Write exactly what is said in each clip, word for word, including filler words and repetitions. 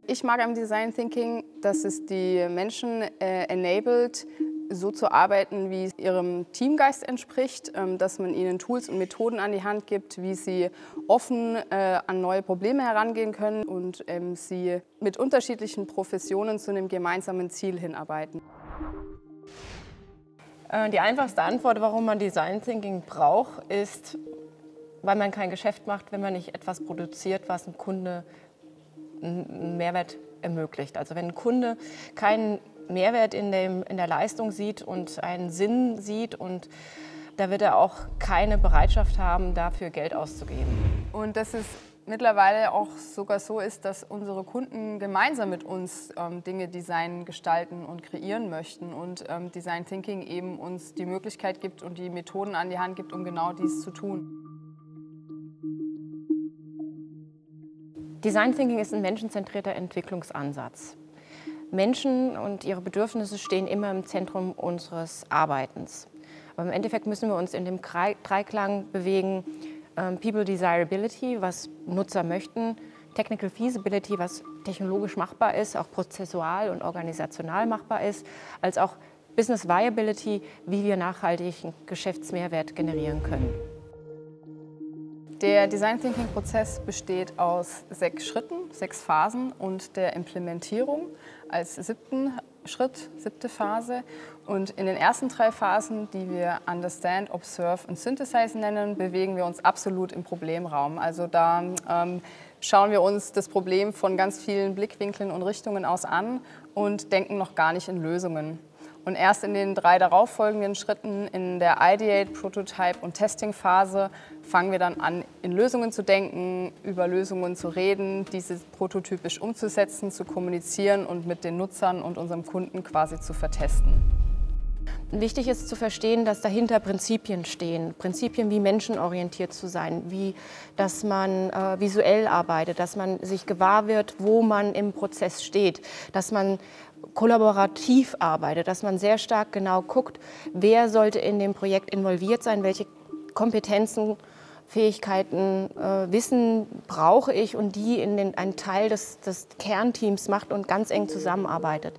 Ich mag am Design Thinking, dass es die Menschen äh, enabled, so zu arbeiten, wie es ihrem Teamgeist entspricht, ähm, dass man ihnen Tools und Methoden an die Hand gibt, wie sie offen äh, an neue Probleme herangehen können und ähm, sie mit unterschiedlichen Professionen zu einem gemeinsamen Ziel hinarbeiten. Die einfachste Antwort, warum man Design Thinking braucht, ist, weil man kein Geschäft macht, wenn man nicht etwas produziert, was dem Kunde einen Mehrwert ermöglicht. Also wenn ein Kunde keinen Mehrwert in, dem, in der Leistung sieht und einen Sinn sieht, und da wird er auch keine Bereitschaft haben, dafür Geld auszugeben. Und das ist mittlerweile auch sogar so ist, dass unsere Kunden gemeinsam mit uns ähm, Dinge designen, gestalten und kreieren möchten und ähm, Design Thinking eben uns die Möglichkeit gibt und die Methoden an die Hand gibt, um genau dies zu tun. Design Thinking ist ein menschenzentrierter Entwicklungsansatz. Menschen und ihre Bedürfnisse stehen immer im Zentrum unseres Arbeitens. Aber im Endeffekt müssen wir uns in dem Dreiklang bewegen: People Desirability, was Nutzer möchten, Technical Feasibility, was technologisch machbar ist, auch prozessual und organisational machbar ist, als auch Business Viability, wie wir nachhaltig einen Geschäftsmehrwert generieren können. Der Design Thinking Prozess besteht aus sechs Schritten, sechs Phasen und der Implementierung als siebten Schritt, siebte Phase. Und in den ersten drei Phasen, die wir Understand, Observe und Synthesize nennen, bewegen wir uns absolut im Problemraum. Also da ähm, schauen wir uns das Problem von ganz vielen Blickwinkeln und Richtungen aus an und denken noch gar nicht in Lösungen. Und erst in den drei darauffolgenden Schritten in der Ideate, Prototype und Testing-Phase fangen wir dann an, in Lösungen zu denken, über Lösungen zu reden, diese prototypisch umzusetzen, zu kommunizieren und mit den Nutzern und unserem Kunden quasi zu vertesten. Wichtig ist zu verstehen, dass dahinter Prinzipien stehen. Prinzipien wie menschenorientiert zu sein, wie dass man äh, visuell arbeitet, dass man sich gewahr wird, wo man im Prozess steht, dass man kollaborativ arbeitet, dass man sehr stark genau guckt, wer sollte in dem Projekt involviert sein, welche Kompetenzen, Fähigkeiten, äh, Wissen brauche ich und die in den, einen Teil des, des Kernteams macht und ganz eng zusammenarbeitet.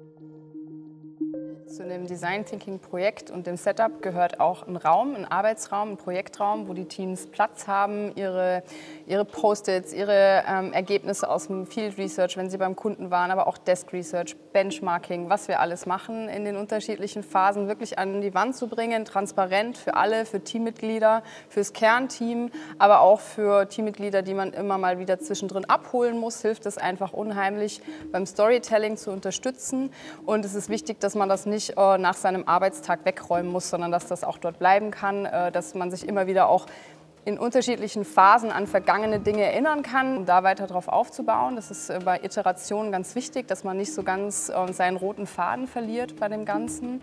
Zu einem Design Thinking Projekt und dem Setup gehört auch ein Raum, ein Arbeitsraum, ein Projektraum, wo die Teams Platz haben, ihre, ihre Post-its, ihre ähm, Ergebnisse aus dem Field Research, wenn sie beim Kunden waren, aber auch Desk Research, Benchmarking, was wir alles machen in den unterschiedlichen Phasen, wirklich an die Wand zu bringen, transparent für alle, für Teammitglieder, fürs Kernteam, aber auch für Teammitglieder, die man immer mal wieder zwischendrin abholen muss, hilft es einfach unheimlich beim Storytelling zu unterstützen. Und es ist wichtig, dass man das nicht nach seinem Arbeitstag wegräumen muss, sondern dass das auch dort bleiben kann, dass man sich immer wieder auch in unterschiedlichen Phasen an vergangene Dinge erinnern kann, um da weiter drauf aufzubauen. Das ist bei Iterationen ganz wichtig, dass man nicht so ganz seinen roten Faden verliert bei dem Ganzen.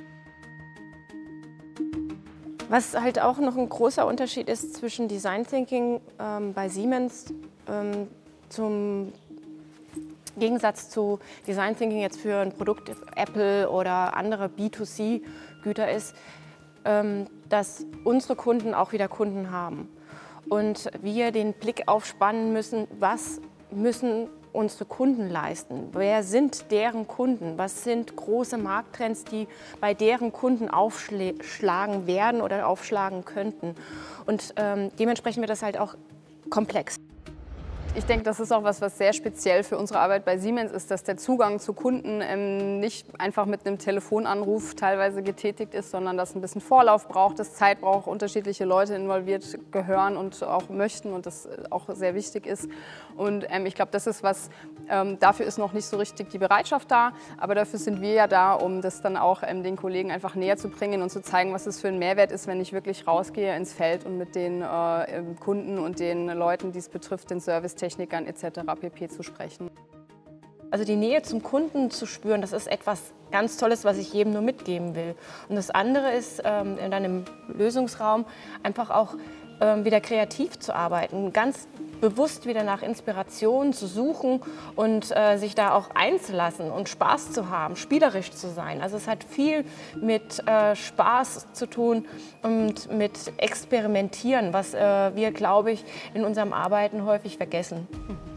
Was halt auch noch ein großer Unterschied ist zwischen Design Thinking ähm, bei Siemens ähm, zum Im Gegensatz zu Design Thinking jetzt für ein Produkt Apple oder andere B zwei C Güter ist, dass unsere Kunden auch wieder Kunden haben und wir den Blick aufspannen müssen, was müssen unsere Kunden leisten, wer sind deren Kunden, was sind große Markttrends, die bei deren Kunden aufschlagen werden oder aufschlagen könnten, und ähm, dementsprechend wird das halt auch komplex. Ich denke, das ist auch was, was sehr speziell für unsere Arbeit bei Siemens ist, dass der Zugang zu Kunden ähm, nicht einfach mit einem Telefonanruf teilweise getätigt ist, sondern dass ein bisschen Vorlauf braucht, dass Zeit braucht, unterschiedliche Leute involviert gehören und auch möchten und das auch sehr wichtig ist. Und ähm, ich glaube, das ist was, ähm, dafür ist noch nicht so richtig die Bereitschaft da, aber dafür sind wir ja da, um das dann auch ähm, den Kollegen einfach näher zu bringen und zu zeigen, was es für ein Mehrwert ist, wenn ich wirklich rausgehe ins Feld und mit den äh, Kunden und den Leuten, die es betrifft, den Service Technikern et cetera pp. Zu sprechen. Also die Nähe zum Kunden zu spüren, das ist etwas ganz Tolles, was ich jedem nur mitgeben will. Und das andere ist, ähm, in einem Lösungsraum einfach auch ähm, wieder kreativ zu arbeiten, ganz bewusst wieder nach Inspiration zu suchen und äh, sich da auch einzulassen und Spaß zu haben, spielerisch zu sein. Also es hat viel mit äh, Spaß zu tun und mit Experimentieren, was äh, wir, glaube ich, in unserem Arbeiten häufig vergessen.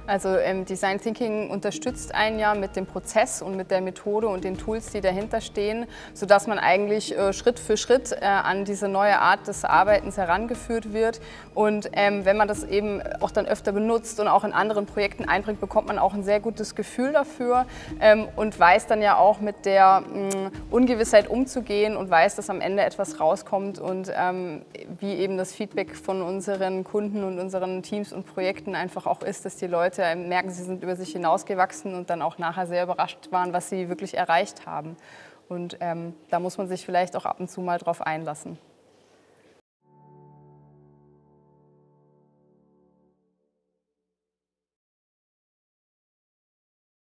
Also ähm, Design Thinking unterstützt einen ja mit dem Prozess und mit der Methode und den Tools, die dahinter stehen, sodass man eigentlich äh, Schritt für Schritt äh, an diese neue Art des Arbeitens herangeführt wird. Und ähm, wenn man das eben auch dann öfter benutzt und auch in anderen Projekten einbringt, bekommt man auch ein sehr gutes Gefühl dafür ähm, und weiß dann ja auch mit der mh, Ungewissheit umzugehen und weiß, dass am Ende etwas rauskommt und ähm, wie eben das Feedback von unseren Kunden und unseren Teams und Projekten einfach auch ist, dass die Leute merken, sie sind über sich hinausgewachsen und dann auch nachher sehr überrascht waren, was sie wirklich erreicht haben. Und ähm, da muss man sich vielleicht auch ab und zu mal drauf einlassen.